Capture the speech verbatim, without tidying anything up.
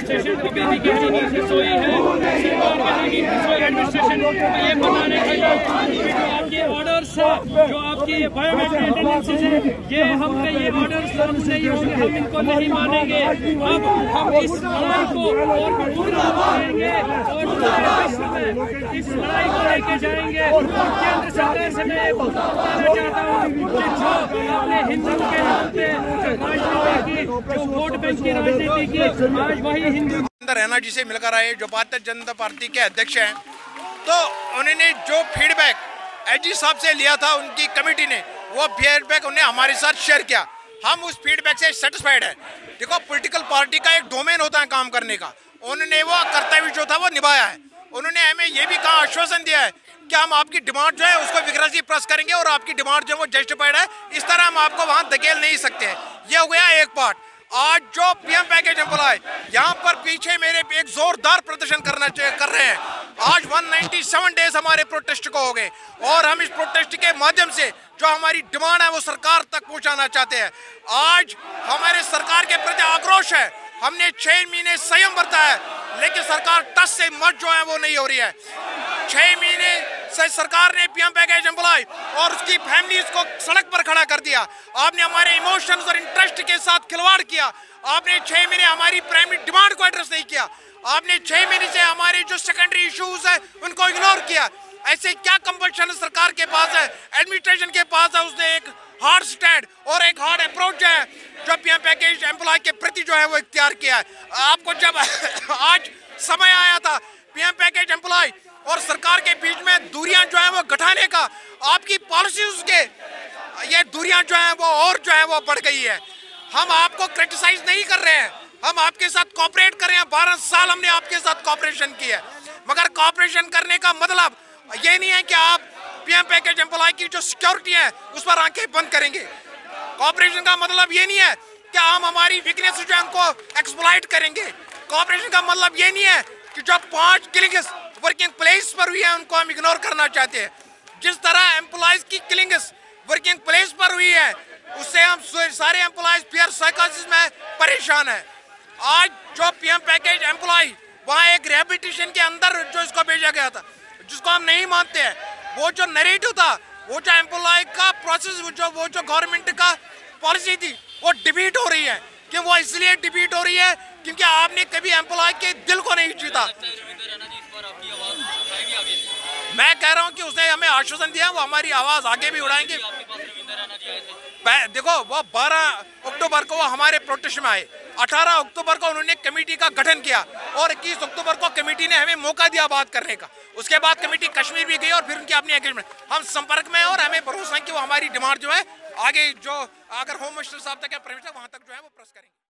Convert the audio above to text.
Administration अभी भी गहरी नींद से सोई है। सरकार गहरी नींद से सोई एडमिनिस्ट्रेशन ये बताने के लिए जो आपके ऑर्डर्स है, जो आपकी बायोमेट्रिक अटेंडेंसेस है, ये हम ये ऑर्डर्स नहीं होंगे, हम इनको नहीं मानेंगे। अब हम इस लड़ाई को और भी पूरा बढ़ाएंगे और इस लड़ाई को लेके जाएंगे। केंद्र सरकार से मैं बताना चाहता हूँ कि जो अपने हिंदू के नाम पे राजनीति की, जो वोट बैंक की राजनीति की, आज वही हिंदू रैना जी से मिलकर आए जो भारतीय जनता पार्टी के अध्यक्ष हैं, तो उन्होंने जो फीडबैक एजी साहब से लिया था उनकी कमेटी ने, वो फीडबैक उन्हें हमारे साथ शेयर किया। हम उस फीडबैक से सेटिस्फाइड है। देखो, पॉलिटिकल पार्टी का एक डोमेन होता है काम करने का, उन्होंने वो कर्तव्य जो था वो निभाया है। उन्होंने हमें ये भी कहा, आश्वासन दिया है कि हम आपकी डिमांड जो है उसको विग्रसी प्रेस करेंगे और आपकी डिमांड जो है वो जस्टिफाइड है, इस तरह हम आपको वहाँ धकेल नहीं सकते हैं। ये हो गया एक पार्ट। आज जो पीएम पैकेज एम्प्लॉय यहाँ पर पीछे मेरे एक जोरदार प्रदर्शन करना कर रहे हैं। आज एक सौ सत्तानवे डेज हमारे प्रोटेस्ट को हो गए और हम इस प्रोटेस्ट के माध्यम से जो हमारी डिमांड है वो सरकार तक पहुंचाना चाहते हैं। आज हमारे सरकार के प्रति आक्रोश है। हमने छह महीने संयम बरता है, लेकिन सरकार टस से मत जो है वो नहीं हो रही है। छह महीने से सरकार ने पीएम पैकेज एम्प्लॉय और उसकी फैमिलीज को सड़क पर खड़ा कर दिया। आपने हमारे इमोशंस और इंटरेस्ट के साथ खिलवाड़ किया। आपने छह महीने हमारी प्राइमरी डिमांड को एड्रेस नहीं किया। आपने छह महीने से हमारे जो सेकेंडरी इश्यूज है उनको इग्नोर किया। ऐसे क्या कंपल्शन सरकार के पास है, एडमिनिस्ट्रेशन के पास है? उसने एक हार्ड स्टैंड और एक हार्ड अप्रोच जो है जो पीएम पैकेज एम्प्लॉय के प्रति जो है वो इख्तियार किया है। आपको जब आज समय आया था पीएम पैकेज एम्प्लॉय और सरकार के बीच में दूरियां जो है वो घटाने का, आपकी पॉलिसीज के ये दूरियां जो है वो और जो है वो बढ़ गई है। हम आपको क्रिटिसाइज नहीं कर रहे हैं, हम आपके साथ कोऑपरेट कर रहे हैं। बारह साल हमने आपके साथ कोऑपरेशन किया, मगर कोऑपरेशन करने का मतलब ये नहीं है कि आप पीएम पैकेज एम्प्लॉय की जो सिक्योरिटी है उस पर आंखें बंद करेंगे। कोऑपरेशन का मतलब ये नहीं है कि हम हमारी वीकनेस जो है उनको एक्सप्लॉइट करेंगे। कोऑपरेशन का मतलब ये नहीं है कि जो पांच किलिंग्स वर्किंग प्लेस पर हुई है उनको हम इग्नोर करना चाहते हैं। जिस तरह एम्प्लॉयज की किलिंग्स वर्किंग प्लेस पर हुई है, उससे हम सारे एम्प्लॉयज फियर साइकोसिस में परेशान है। आज जो पीएम पैकेज एम्प्लॉय वहाँ एक रिहेबिलिटेशन के अंदर जो इसको भेजा गया था, जिसको हम नहीं मानते हैं, वो जो नैरेटिव था, वो जो एम्प्लॉय का प्रोसेस, जो वो जो गवर्नमेंट का पॉलिसी थी, वो डिबीट हो रही है। कि वो इसलिए डिबीट हो रही है क्योंकि आपने कभी एम्प्लॉय के दिल को नहीं जीता। मैं कह रहा हूँ कि उसने हमें आश्वासन दिया, वो हमारी आवाज आगे भी उड़ाएंगे। देखो, वो बारह अक्टूबर को वो हमारे प्रोटेस्ट में आए, अठारह अक्टूबर को उन्होंने कमेटी का गठन किया और इक्कीस अक्टूबर को कमेटी ने हमें मौका दिया बात करने का। उसके बाद कमेटी कश्मीर भी गई और फिर उनकी अपनी एंगेजमेंट। हम संपर्क में हैं और हमें भरोसा है कि वो हमारी डिमांड जो है आगे जो अगर होम मिनिस्टर साहब तक या प्राइम मिनिस्टर वहां तक जो है वो प्रेस करेंगे।